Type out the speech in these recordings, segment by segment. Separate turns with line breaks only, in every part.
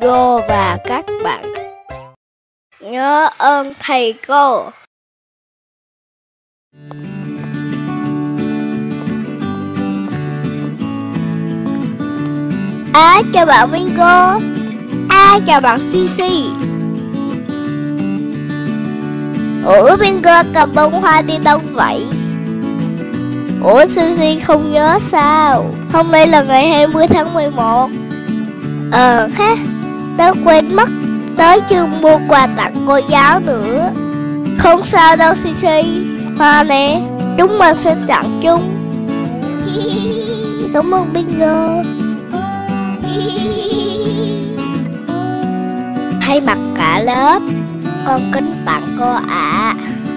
Bingo và các bạn. Nhớ ơn thầy cô. Chào bạn Bingo. Chào bạn Cici. Ủa Bingo cầm bông hoa đi đâu vậy? Ủa Cici không nhớ sao? Hôm nay là ngày 20 tháng 11. Ha, tớ quên mất. Tớ chưa mua quà tặng cô giáo nữa. Không sao đâu Cici. Hoa nè, chúng mình sẽ tặng chung. Cảm ơn Bingo. Thay mặt cả lớp, con kính tặng cô ạ.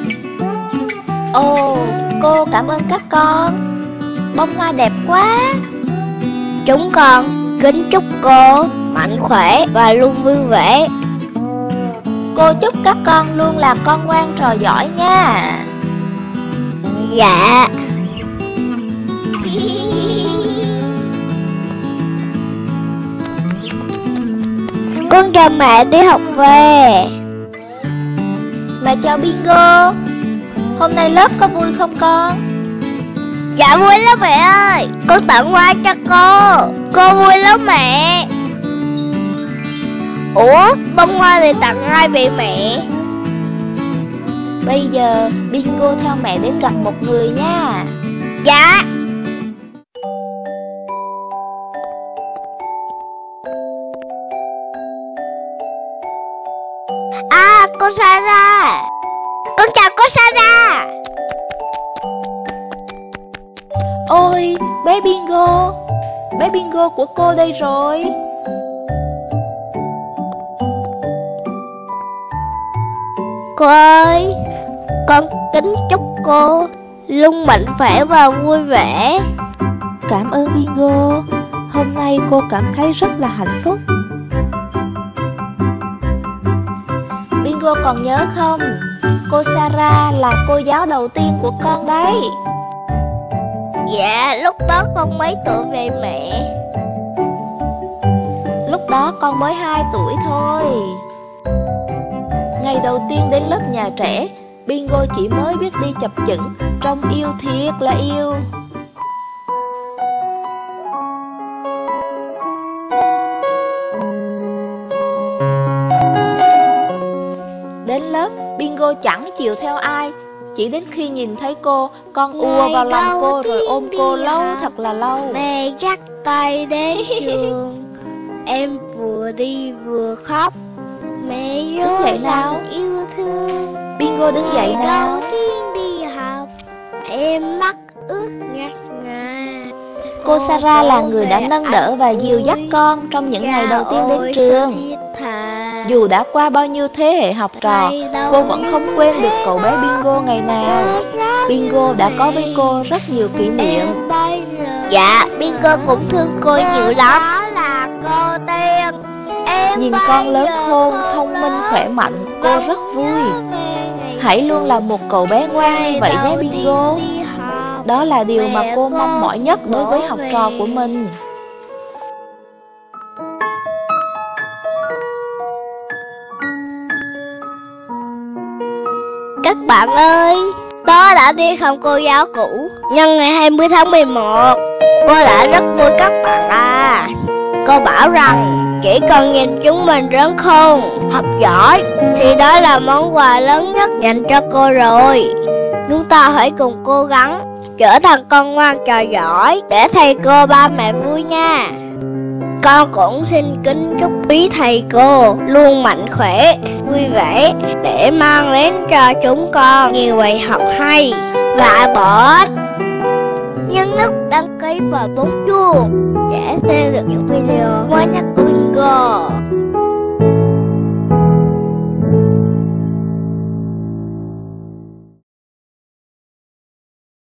Ồ, cô cảm ơn các con. Bông hoa đẹp quá.
Chúng con kính chúc cô mạnh khỏe và luôn vui vẻ.
Cô chúc các con luôn là con ngoan trò giỏi nha.
Dạ. Con chào mẹ đi học về.
Mẹ chào Bingo. Hôm nay lớp có vui không con?
Dạ vui lắm mẹ ơi. Con tặng hoa cho cô. Cô vui lắm mẹ. Ủa, bông hoa này tặng ai vậy mẹ?
Bây giờ Bingo theo mẹ đến gặp một người nha.
Dạ. Cô Sarah. Con chào cô Sarah.
Ôi, bé Bingo. Bé Bingo của cô đây rồi.
Cô ơi, con kính chúc cô luôn mạnh khỏe và vui vẻ.
Cảm ơn Bingo. Hôm nay cô cảm thấy rất là hạnh phúc. Bingo còn nhớ không? Cô Sarah là cô giáo đầu tiên của con đấy.
Dạ, lúc đó con mấy tuổi vậy mẹ?
Lúc đó con mới 2 tuổi thôi. Ngày đầu tiên đến lớp nhà trẻ, Bingo chỉ mới biết đi chập chững, trông yêu thiệt là yêu. Đến lớp, Bingo chẳng chiều theo ai. Chỉ đến khi nhìn thấy cô, con ùa vào lòng cô rồi ôm cô lâu thật là lâu.
Mẹ dắt tay đến trường. Em vừa đi vừa khóc. Mẹ
đứng dậy nào.
Yêu thương.
Bingo đứng dậy nào.
Đầu tiên đi học, em mắt ướt ngắt ngà.
Cô Sarah là người đã nâng đỡ và dìu dắt con trong những ngày đầu tiên đến trường. Dù đã qua bao nhiêu thế hệ học trò, cô vẫn không quên được cậu bé Bingo ngày nào. Bingo đã có với cô rất nhiều kỷ niệm.
Dạ, Bingo cũng thương cô nhiều lắm.
Nhìn con lớn khôn, thông minh, khỏe mạnh, cô rất vui. Hãy luôn là một cậu bé ngoan như vậy nhé Bingo. Đó là điều mà cô mong mỏi nhất đối với học trò của mình.
Các bạn ơi, tớ đã đi thăm cô giáo cũ. Nhân ngày 20 tháng 11, cô đã rất vui các bạn à. Cô bảo rằng chỉ cần nhìn chúng mình lớn khôn, học giỏi thì đó là món quà lớn nhất dành cho cô rồi. Chúng ta hãy cùng cố gắng trở thành con ngoan trò giỏi để thầy cô ba mẹ vui nha. Con cũng xin kính chúc quý thầy cô luôn mạnh khỏe, vui vẻ để mang đến cho chúng con nhiều bài học hay và bổ ích. Nhấn nút đăng ký và bấm chuông để xem